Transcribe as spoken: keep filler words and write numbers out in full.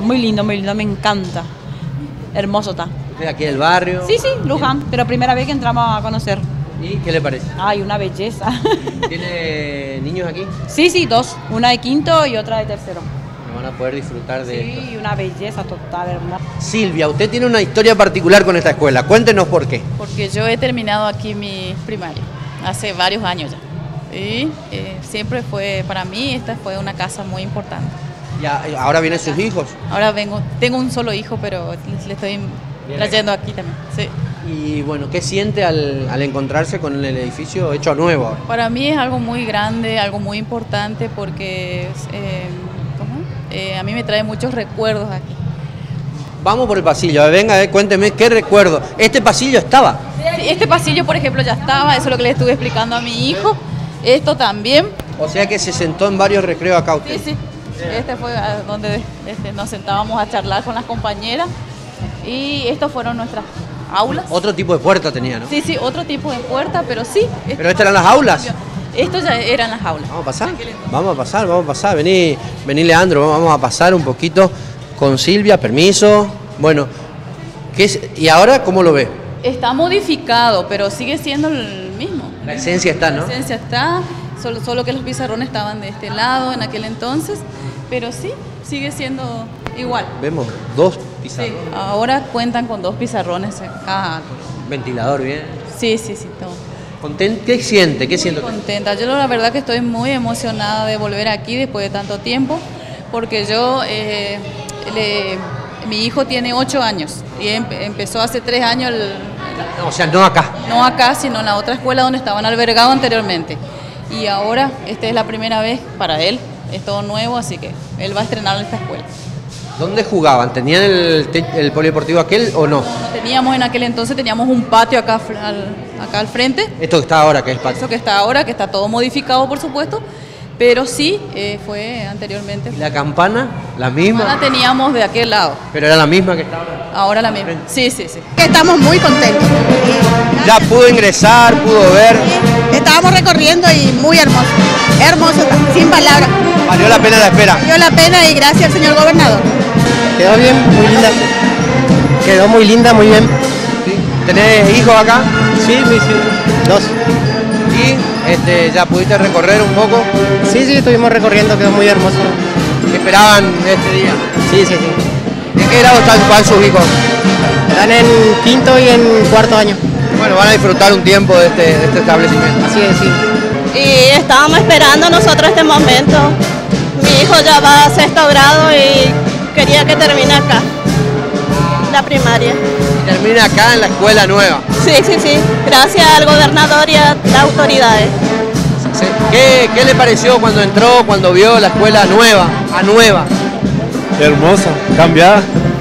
lindo, muy lindo, muy lindo, me encanta. Hermoso está. ¿Usted aquí del barrio? Sí, sí, Luján, pero primera vez que entramos a conocer. ¿Y qué le parece? Ay, una belleza. ¿Tiene niños aquí? Sí, sí, dos. Una de quinto y otra de tercero. Van a poder disfrutar de esto. Sí, una belleza total, hermosa. Silvia, usted tiene una historia particular con esta escuela. Cuéntenos por qué. Porque yo he terminado aquí mi primaria, hace varios años ya. Y eh, siempre fue, para mí, esta fue una casa muy importante. Ya, ahora vienen sus hijos. Ahora vengo, tengo un solo hijo, pero le estoy trayendo aquí también. Sí. Y bueno, ¿qué siente al, al encontrarse con el edificio hecho a nuevo ahora? Para mí es algo muy grande, algo muy importante porque eh, ¿cómo? Eh, a mí me trae muchos recuerdos aquí. Vamos por el pasillo, venga, eh, cuénteme qué recuerdo. ¿Este pasillo estaba? Este pasillo, por ejemplo, ya estaba, eso es lo que le estuve explicando a mi hijo. Esto también. O sea que se sentó en varios recreos acá usted. Sí, sí. Este fue donde este, nos sentábamos a charlar con las compañeras y estos fueron nuestras aulas. Otro tipo de puerta tenía, ¿no? Sí, sí, otro tipo de puerta, pero sí. ¿Pero estas eran las aulas? Estos ya eran las aulas. Vamos a pasar, vamos a pasar, vamos a pasar. Vení, vení Leandro, vamos a pasar un poquito con Silvia, permiso. Bueno, ¿qué es? ¿Y ahora cómo lo ve? Está modificado, pero sigue siendo el mismo. La esencia está, ¿no? La esencia está, solo, solo que los pizarrones estaban de este lado en aquel entonces, pero sí, sigue siendo igual. Vemos dos pizarrones. Sí, ahora cuentan con dos pizarrones acá. Ventilador, bien. Sí, sí, sí, todo. ¿Content? ¿Qué siente? ¿Qué siente? Muy contenta. Yo la verdad que estoy muy emocionada de volver aquí después de tanto tiempo, porque yo, eh, le, mi hijo tiene ocho años y em, empezó hace tres años, el, o sea, no acá. No acá, sino en la otra escuela donde estaban albergados anteriormente. Y ahora, esta es la primera vez para él, es todo nuevo, así que él va a estrenar esta escuela. ¿Dónde jugaban? ¿Tenían el, el polideportivo aquel o no? No, no teníamos en aquel entonces, teníamos un patio acá al, acá al frente. Esto que está ahora, que es patio. Eso que está ahora, que está todo modificado, por supuesto, pero sí eh, fue anteriormente. ¿Y la campana? ¿La misma? La teníamos de aquel lado. ¿Pero era la misma que está ahora? Ahora la misma. Sí, sí, sí. Estamos muy contentos. Ya pudo ingresar, pudo ver. Estábamos recorriendo y muy hermoso. Hermoso, sin palabras. Valió la pena la espera. Valió la pena y gracias al señor gobernador. Quedó bien, muy linda. Quedó muy linda, muy bien. ¿Sí? ¿Tenés hijos acá? Sí, sí, sí. Dos. ¿Y este, ya pudiste recorrer un poco? Sí, sí, estuvimos recorriendo, quedó muy hermoso. ¿Qué esperaban este día? Sí, sí, sí. ¿En qué grado están, van sus hijos? Están en quinto y en cuarto año. Bueno, van a disfrutar un tiempo de este, de este establecimiento. Así es, sí. Y estábamos esperando nosotros este momento. Mi hijo ya va a sexto grado y quería que termine acá, la primaria. Y termina acá en la escuela nueva. Sí, sí, sí. Gracias al gobernador y a las autoridades. ¿Qué, ¿Qué le pareció cuando entró, cuando vio la escuela nueva, a nueva? Hermosa, cambiada.